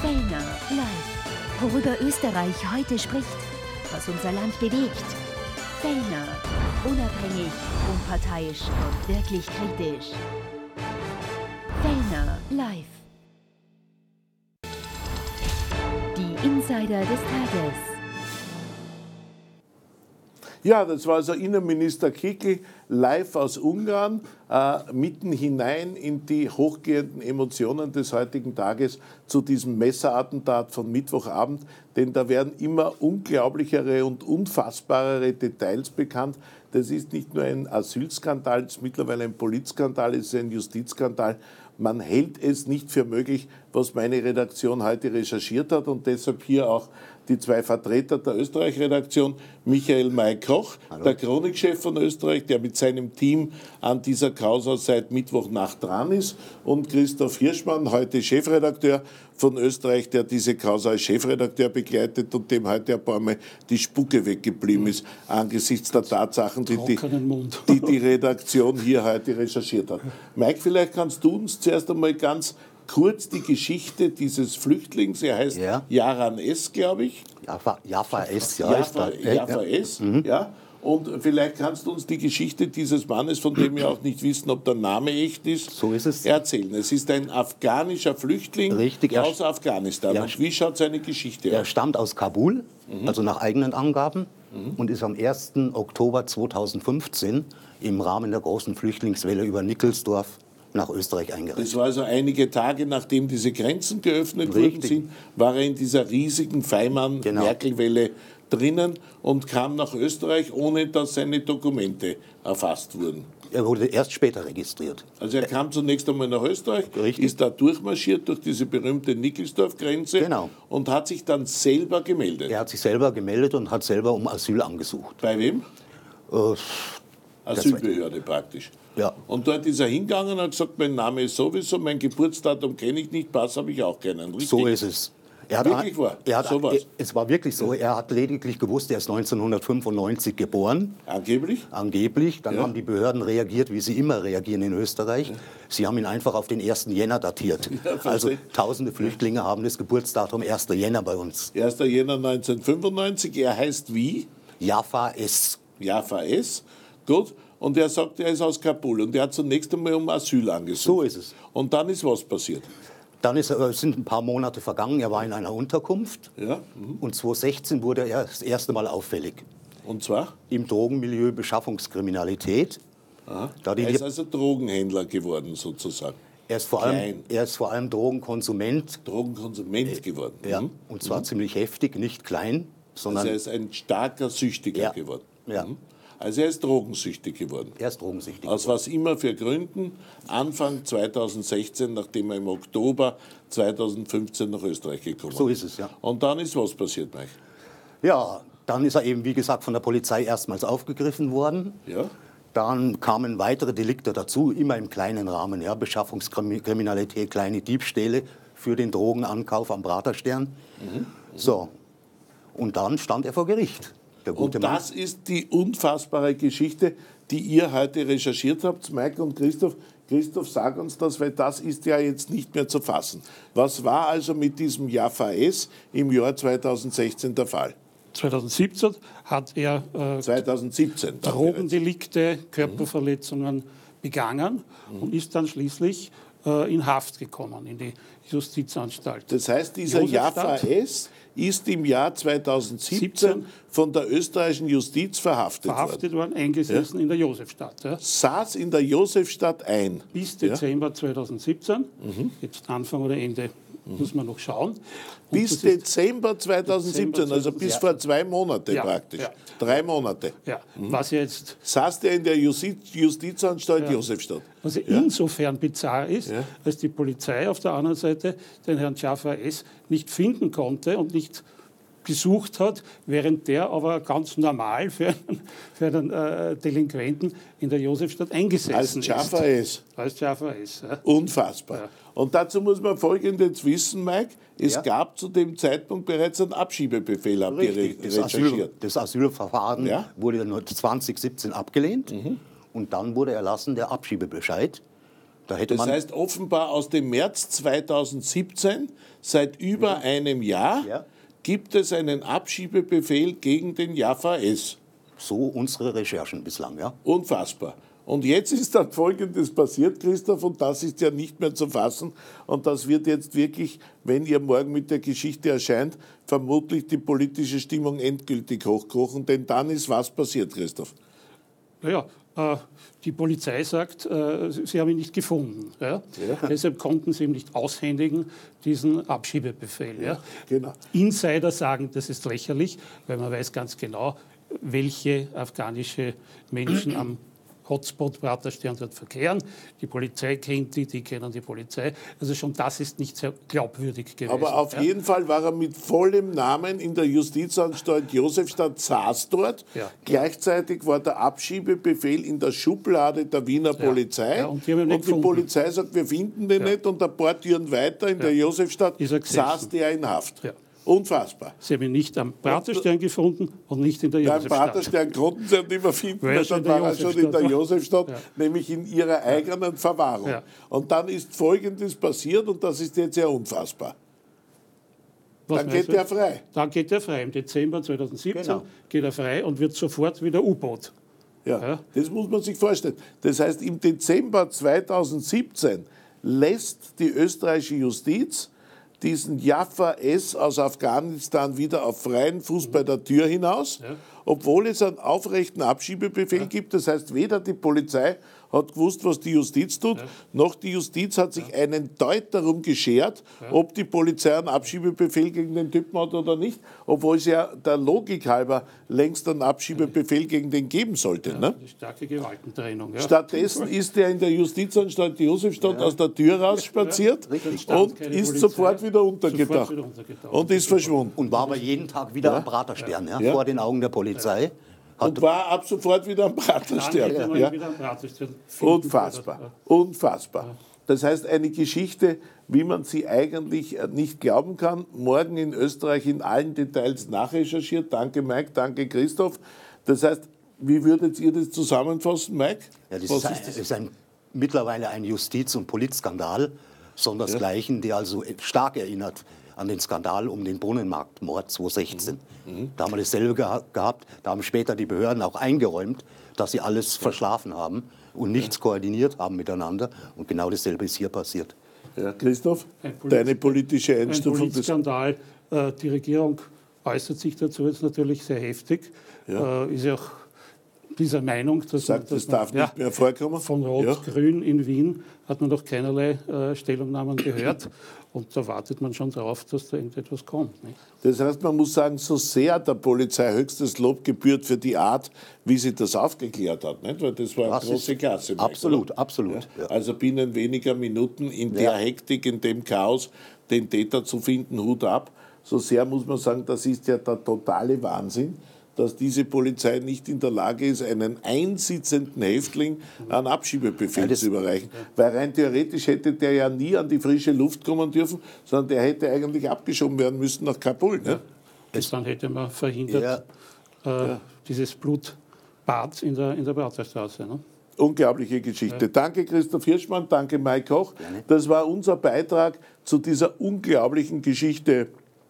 Fellner live. Worüber Österreich heute spricht, was unser Land bewegt. Fellner, unabhängig, unparteiisch und wirklich kritisch. Fellner live. Die Insider des Tages. Ja, das war also Innenminister Kickl live aus Ungarn, mitten hinein in die hochgehenden Emotionen des heutigen Tages zu diesem Messerattentat von Mittwochabend. Denn da werden immer unglaublichere und unfassbarere Details bekannt. Das ist nicht nur ein Asylskandal, es ist mittlerweile ein Polizskandal, es ist ein Justizskandal. Man hält es nicht für möglich, was meine Redaktion heute recherchiert hat, und deshalb hier auch die zwei Vertreter der Österreich-Redaktion, Michael May-Koch, der Chronikchef von Österreich, der mit seinem Team an dieser Causa seit Mittwochnacht dran ist, und Christoph Hirschmann, heute Chefredakteur von Österreich, der diese Causa als Chefredakteur begleitet und dem heute ein paar Mal die Spucke weggeblieben ist, angesichts der Tatsachen, die die Redaktion hier heute recherchiert hat. Mike, vielleicht kannst du uns zuerst einmal ganz kurz die Geschichte dieses Flüchtlings, er heißt Yaran S., glaube ich. Jaffa S., Jaffa S., ja. Und vielleicht kannst du uns die Geschichte dieses Mannes, von dem wir auch nicht wissen, ob der Name echt ist, so ist es, erzählen. Es ist ein afghanischer Flüchtling aus Afghanistan. Und wie schaut seine Geschichte aus? Er stammt aus Kabul, also nach eigenen Angaben, und ist am 1. Oktober 2015 im Rahmen der großen Flüchtlingswelle über Nickelsdorf nach Österreich eingereist. Das war also einige Tage, nachdem diese Grenzen geöffnet worden sind, war er in dieser riesigen Feimann-Merkel-Welle drinnen und kam nach Österreich, ohne dass seine Dokumente erfasst wurden. Er wurde erst später registriert. Also er kam zunächst einmal nach Österreich, ist da durchmarschiert durch diese berühmte Nickelsdorf-Grenze und hat sich dann selber gemeldet. Er hat sich selber gemeldet und hat selber um Asyl angesucht. Bei wem? Asylbehörde praktisch. Ja. Und dort ist er hingegangen und hat gesagt, mein Name ist sowieso, mein Geburtsdatum kenne ich nicht, Pass habe ich auch keinen. Richtig? So ist es. Wirklich wahr? Es war wirklich so. Er hat lediglich gewusst, er ist 1995 geboren. Angeblich? Angeblich. Dann haben die Behörden reagiert, wie sie immer reagieren in Österreich. Sie haben ihn einfach auf den 1. Jänner datiert. Also tausende Flüchtlinge haben das Geburtsdatum 1. Jänner bei uns. 1. Jänner 1995. Er heißt wie? Jaffa S. Jaffa S. Gut. Und er sagt, er ist aus Kabul und er hat zunächst einmal um Asyl angesucht. So ist es. Und dann ist was passiert? Dann sind ein paar Monate vergangen, er war in einer Unterkunft. Ja. Und 2016 wurde er das erste Mal auffällig. Und zwar? Im Drogenmilieu Beschaffungskriminalität. Er ist also Drogenhändler geworden sozusagen. Er ist vor allem Drogenkonsument. Drogenkonsument geworden. Ja, und zwar ziemlich heftig, nicht klein. Sondern also er ist ein starker Süchtiger geworden. Ja. Also er ist drogensüchtig geworden. Er ist drogensüchtig. Aus was immer für Gründen. Anfang 2016, nachdem er im Oktober 2015 nach Österreich gekommen ist. So ist es, ja. Und dann ist was passiert, Mike? Ja, dann ist er eben, wie gesagt, von der Polizei erstmals aufgegriffen worden. Ja. Dann kamen weitere Delikte dazu, immer im kleinen Rahmen. Ja, Beschaffungskriminalität, kleine Diebstähle für den Drogenankauf am Praterstern. So, und dann stand er vor Gericht. Und das ist die unfassbare Geschichte, die ihr heute recherchiert habt, Mike und Christoph. Christoph, sag uns das, weil das ist ja jetzt nicht mehr zu fassen. Was war also mit diesem Jaffa S. im Jahr 2016 der Fall? 2017 hat er 2017, Drogendelikte, Körperverletzungen begangen und ist dann schließlich in Haft gekommen, in die Justizanstalt. Das heißt, dieser Jaffa S. ist im Jahr 2017 von der österreichischen Justiz verhaftet worden, eingesessen in der Josefstadt. Ja. Saß in der Josefstadt ein. Bis Dezember 2017, jetzt Anfang oder Ende, muss man noch schauen. Und bis Dezember 2017, also bis vor 2 Monate praktisch. Ja. 3 Monate. Ja. Was jetzt saß der in der Justizanstalt Josefstadt. Was insofern bizarr ist, als die Polizei auf der anderen Seite den Herrn Jaffa S. nicht finden konnte und nicht gesucht hat, während der aber ganz normal für einen Delinquenten in der Josefstadt eingesessen ist. Als Jaffa S. Als Jaffa S. Ja. Unfassbar. Ja. Und dazu muss man Folgendes wissen, Mike. Es gab zu dem Zeitpunkt bereits einen Abschiebebefehl, habt ihr recherchiert. Das Asylverfahren wurde 2017 abgelehnt und dann wurde erlassen der Abschiebebescheid Das heißt, offenbar aus dem März 2017, seit über einem Jahr, gibt es einen Abschiebebefehl gegen den Jaffa S. So unsere Recherchen bislang, ja. Unfassbar. Und jetzt ist dann Folgendes passiert, Christoph, und das ist ja nicht mehr zu fassen. Und das wird jetzt wirklich, wenn ihr morgen mit der Geschichte erscheint, vermutlich die politische Stimmung endgültig hochkochen. Denn dann ist was passiert, Christoph? Naja, die Polizei sagt, sie haben ihn nicht gefunden. Ja? Ja. Deshalb konnten sie ihm nicht aushändigen, diesen Abschiebebefehl. Ja? Genau. Insider sagen, das ist lächerlich, weil man weiß ganz genau, welche afghanische Menschen am Hotspot Praterstern dort verkehren. Die Polizei kennt die kennen die Polizei. Also schon das ist nicht sehr glaubwürdig gewesen. Aber auf jeden Fall war er mit vollem Namen in der Justizanstalt Josefstadt, saß dort. Ja. Gleichzeitig war der Abschiebebefehl in der Schublade der Wiener Polizei. Ja, und die Polizei sagt, wir finden den nicht. Und ein paar Türen weiter in der Josefstadt saß der in Haft. Ja. Unfassbar. Sie haben ihn nicht am Praterstern gefunden und nicht in der Josefstadt. Beim Praterstern konnten sie ihn nicht mehr finden, weil dann war er schon in der Josefstadt, nämlich in ihrer eigenen Verwahrung. Ja. Und dann ist Folgendes passiert und das ist jetzt ja unfassbar. Dann geht er frei. Dann geht er frei. Im Dezember 2017 geht er frei und wird sofort wieder U-Boot. Ja, das muss man sich vorstellen. Das heißt, im Dezember 2017 lässt die österreichische Justiz diesen Jaffa S. aus Afghanistan wieder auf freien Fuß bei der Tür hinaus, obwohl es einen aufrechten Abschiebebefehl gibt. Das heißt, weder die Polizei hat gewusst, was die Justiz tut, noch die Justiz hat sich einen Deut darum geschert, ob die Polizei einen Abschiebebefehl gegen den Typen hat oder nicht, obwohl es ja der Logik halber längst einen Abschiebebefehl gegen den geben sollte. Ja, eine starke Gewaltentrennung. Ja. Stattdessen ist er in der Justizanstalt Josefstadt aus der Tür raus spaziert und ist sofort wieder untergetaucht und ist verschwunden. Und war aber jeden Tag wieder am Praterstern, vor den Augen der Polizei. Und war ab sofort wieder am Praterstern. Unfassbar. Unfassbar. Das heißt, eine Geschichte, wie man sie eigentlich nicht glauben kann. Morgen in Österreich in allen Details nachrecherchiert. Danke, Mike. Danke, Christoph. Das heißt, wie würdet ihr das zusammenfassen, Mike? Ja, das ist mittlerweile ein Justiz- und Politskandal, sondersgleichen, der also stark erinnert an den Skandal um den Brunnenmarktmord 2016. Da haben wir dasselbe gehabt. Da haben später die Behörden auch eingeräumt, dass sie alles verschlafen haben und nichts koordiniert haben miteinander. Und genau dasselbe ist hier passiert. Ja, Christoph, deine politische Einstufung? Ein Politskandal. Die Regierung äußert sich dazu jetzt natürlich sehr heftig. Ist ja auch dieser Meinung, dass das darf nicht mehr vorkommen. Von Rot-Grün in Wien hat man noch keinerlei Stellungnahmen gehört. Und da wartet man schon darauf, dass da irgendetwas kommt. Nicht? Das heißt, man muss sagen, so sehr der Polizei höchstes Lob gebührt für die Art, wie sie das aufgeklärt hat. Nicht? Weil das war eine große Klasse. Absolut, oder? Absolut. Ja? Also binnen weniger Minuten in der Hektik, in dem Chaos, den Täter zu finden, Hut ab. So sehr muss man sagen, das ist ja der totale Wahnsinn, dass diese Polizei nicht in der Lage ist, einen einsitzenden Häftling einen Abschiebebefehl zu überreichen. Weil rein theoretisch hätte der ja nie an die frische Luft kommen dürfen, sondern der hätte eigentlich abgeschoben werden müssen nach Kabul. Ne? Dann hätte man verhindert dieses Blutbad in der Praterstraße. Ne? Unglaubliche Geschichte. Danke Christoph Hirschmann, danke Mike Koch. Das war unser Beitrag zu dieser unglaublichen Geschichte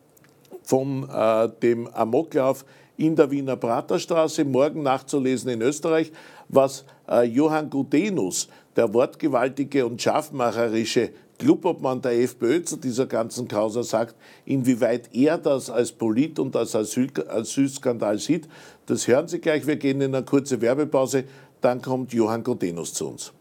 von dem Amoklauf in der Wiener Praterstraße, morgen nachzulesen in Österreich, was Johann Gudenus, der wortgewaltige und scharfmacherische Clubobmann der FPÖ zu dieser ganzen Causa sagt, inwieweit er das als Polit- und als Asylskandal sieht. Das hören Sie gleich, wir gehen in eine kurze Werbepause, dann kommt Johann Gudenus zu uns.